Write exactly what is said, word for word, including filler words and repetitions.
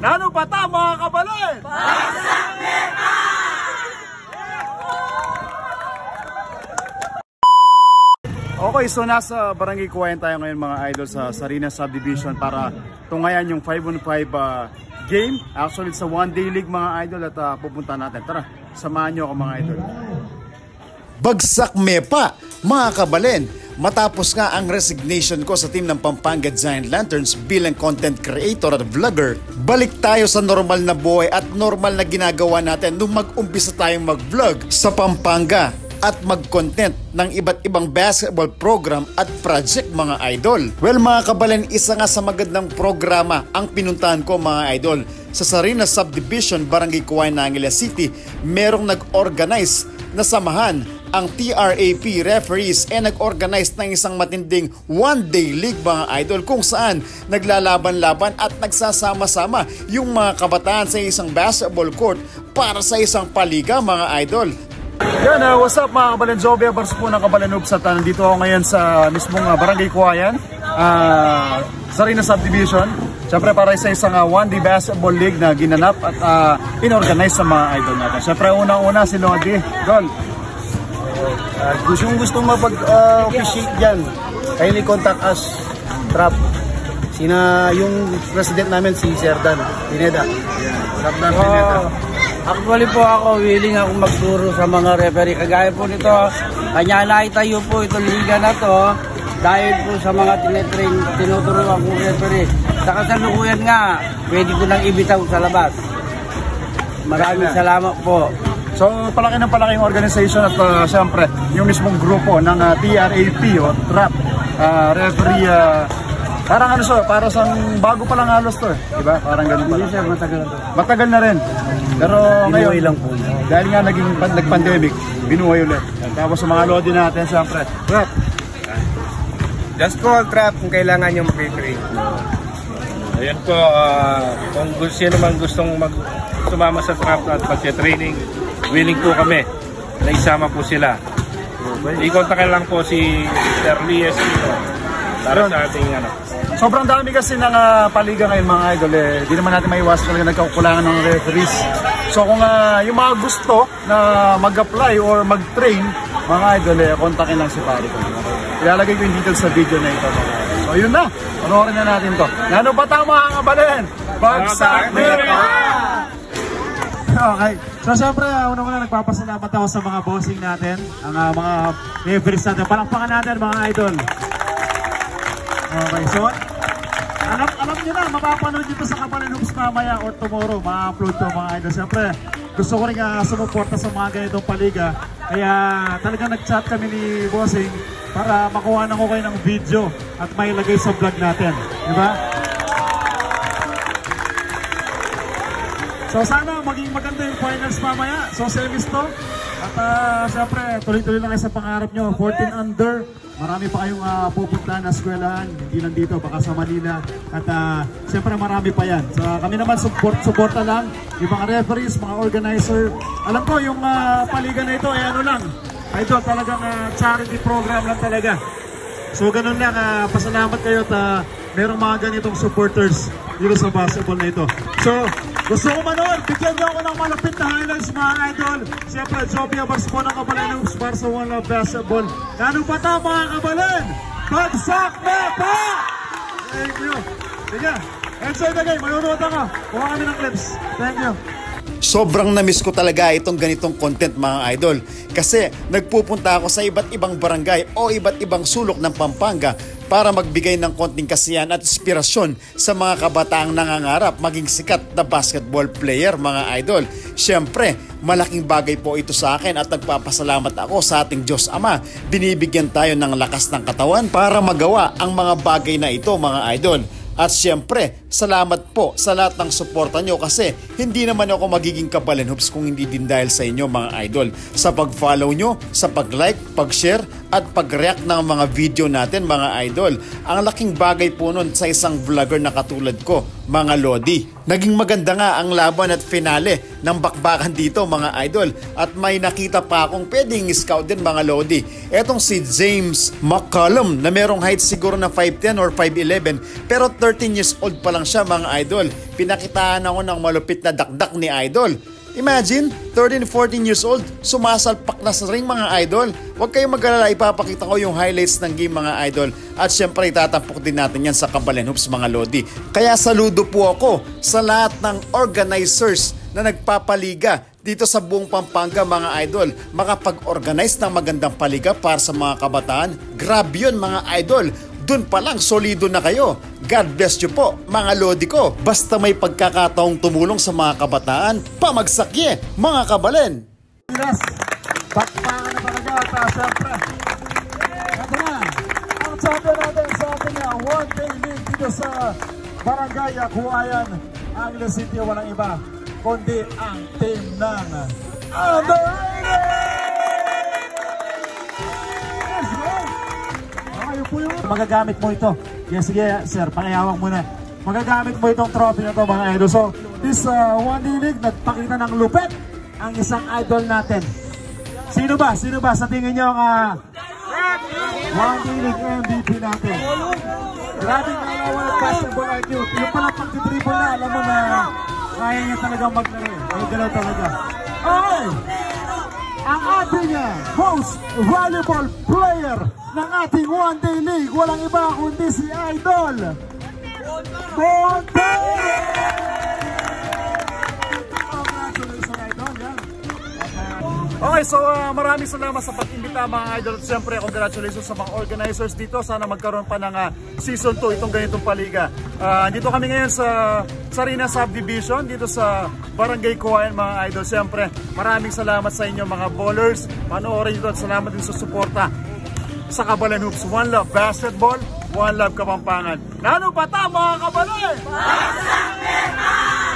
Lalo pa ta mga kabalin! Bagsak Meta! Okay, so nasa Barangay Kawayan tayo ngayon mga idol sa Sarinas Subdivision para tungayan yung five on five uh, game. Actually sa one day league mga idol at uh, pupunta natin. Tara, samahan nyo ako mga idol. Bagsak Mepa, mga kabalin. Matapos nga ang resignation ko sa team ng Pampanga Giant Lanterns bilang content creator at vlogger, balik tayo sa normal na buhay at normal na ginagawa natin nung mag-umpisa tayong mag-vlog sa Pampanga at mag-content ng iba't ibang basketball program at project mga idol. Well mga kabalin, isa nga sa magandang programa ang pinuntahan ko mga idol. Sa Sarinas Subdivision, Barangay Kawayan, Angeles City, merong nag-organize na samahan ang T R A P referees e nag-organize ng isang matinding one-day league mga idol kung saan naglalaban-laban at nagsasama-sama yung mga kabataan sa isang basketball court para sa isang paliga mga idol. Yan, uh, what's up mga kabalin? Jovia Bars po ng Kabalin Hoops at uh, nandito ako ngayon sa mismong uh, Barangay Kawayan, uh, Sarinas Subdivision. Siyempre para sa isang uh, one-day basketball league na ginanap at uh, inorganize sa mga idol natin. Siyempre unang-una si Lodi. Gol! Uh, gustong gustong mapag-officiate uh, dyan, kindly contact us, Trap. Sina yung president namin si Sir Dan Pineda. Trap Dan Pineda. Actually po ako, willing akong magturo sa mga referee. Kagaya po nito, kanya naitayo po itong liga na to dahil po sa mga tinetrain, tinuturuan kong referee. Sa kasalukuyan nga, pwede ko nang ibitaw sa labas. Maraming salamat po. So palaki ng palaki yung organization at uh, siyempre yung mismong grupo ng uh, T R A P o Trap uh, referee. Uh, parang ano so, para sa bago pa lang halos to eh. Diba? Parang ganun pa lang. Hindi sir, matagal na to. Matagal na rin. Pero binuhay ngayon, lang po. Dahil nga naging nag-pandemic, binuhay ulit. Tapos sa mga lodi natin, siyempre, Trap. Just call Trap kung kailangan yung mag-train. Ayan po, uh, kung sino man gustong mag sumama sa Trap at pag-training, willing po kami na isama po sila. I-contact lang po si Sir Lies dito para sa ating ano. Sobrang dami kasi ng uh, paliga ngayon mga idol eh. Di naman natin maiwasan talaga nagkakulangan ng referees. So kung uh, yung mga gusto na mag-apply or mag-train, mga idol eh, kontakin lang si pare ko. Ilalagay ko yung details sa video na ito. So yun na, panoorin na natin to. Ano ba tama mga kabalin? Bagsak Meta! Okay. So syempre, unang-una nagpapasalamat ako sa mga bossing natin, ang uh, mga referees natin. Palakpakan natin mga idol. Okay, so alam, alam nyo na, mapapanood nyo ito sa Kabalin Hoops mamaya or tomorrow, ma-upload to mga idol. Siyempre, gusto ko rin uh, sumuporta sa mga ganitong paliga. Kaya talagang nag-chat kami ni Bossing para makuha na ko kayo ng video at mailagay sa vlog natin. Diba? So sana maging maganda yung finals mamaya. So semis to. At uh, siyempre, tuloy-tuloy lang kayo sa pangarap nyo. fourteen under. Marami pa kayong uh, pupuntahan na eskwelahan. Hindi lang dito, baka sa Manila. At uh, siyempre marami pa yan. So kami naman support, supporta lang. Yung mga referees, mga organizer. Alam ko yung uh, paliga na ito, ay ano lang. Ito talagang uh, charity program lang talaga. So ganun lang, uh, pasalamat kayo at uh, merong mga ganitong supporters dito sa basketball na ito. So, gusto ko manood, bigyan niyo ako ng malapit na highlights mga idol. Siyempre, Jovia Bars po ng Kabalin Hoops para sa One Love Basketball. Ano pa ta mga kabalin? Bagsak Meta! Thank you. Sige, enjoy the game. Manunood ako. Kuha kami ng clips. Thank you. Sobrang na-miss ko talaga itong ganitong content mga idol kasi nagpupunta ako sa iba't ibang barangay o iba't ibang sulok ng Pampanga para magbigay ng konting kasiyahan at inspirasyon sa mga kabataang nangangarap maging sikat na basketball player mga idol. Siyempre, malaking bagay po ito sa akin at nagpapasalamat ako sa ating Diyos Ama. Binibigyan tayo ng lakas ng katawan para magawa ang mga bagay na ito mga idol. At siyempre, salamat po sa lahat ng suporta nyo kasi hindi naman ako magiging Kabalin Hoops kung hindi din dahil sa inyo mga idol. Sa pag-follow nyo, sa pag-like, pag-share at pag-react ng mga video natin mga idol. Ang laking bagay po nun sa isang vlogger na katulad ko mga lodi. Naging maganda nga ang laban at finale ng bakbakan dito mga idol. At may nakita pa akong pwedeng scout din mga lodi. Etong si James McCollum na merong height siguro na five ten or five eleven pero thirteen years old pa lang siya mga idol. Pinakitaan ako ng malupit na dakdak ni idol. Imagine, thirteen, fourteen years old, sumasalpak na sa ring mga idol. Huwag kayong mag-alala, ipapakita ko yung highlights ng game mga idol. At syempre itatampok din natin yan sa Kabalan Hoops mga lodi. Kaya saludo po ako sa lahat ng organizers na nagpapaliga dito sa buong Pampanga mga idol. Makapag-organize ng magandang paliga para sa mga kabataan. Grabe yun mga idol. Doon pa lang, solido na kayo. God bless you po, mga lodi ko. Basta may pagkakataong tumulong sa mga kabataan, pamagsakye, mga kabalen. Yes, bakbakan na talaga at uh, siyempre. Ito na, ang champion natin sa ating uh, one-day league dito sa Barangay Akuayan. Ang Ilo City, walang iba, kundi ang team ng Underrated! Let's go! Magagamit mo ito. Yes, sige sir, pakihawak mo na. Magagamit mo itong trophy na ito mga idol. So, this uh, one-day league, nagpakita ng lupet ang isang idol natin. Sino ba? Sino ba sa tingin nyo ang uh, one-day league M V P natin? Grabe nga naman ang basketball I Q. Yung pala pag-dribble na, alam mo na kaya niya talagang maglaro. Ay, galaw talaga. Okay! Ang ating uh, most valuable player ng ating one-day league, walang iba kundi si Idol Bonte! Congratulations Idol, yan. Okay, so uh, maraming salamat sa pag-imbita mga idol. At siyempre, congratulations sa mga organizers dito. Sana magkaroon pa ng uh, season two itong ganitong paliga. Uh, dito kami ngayon sa Sarina Subdivision, dito sa Barangay Kuwayan mga idol. Siyempre, maraming salamat sa inyo mga ballers. Panoorin ito at salamat din sa suporta sa Kabalan Hoops. One love basketball, one love Kapampangan. Lalo pa ta mga kabalay! Bagsak Meta!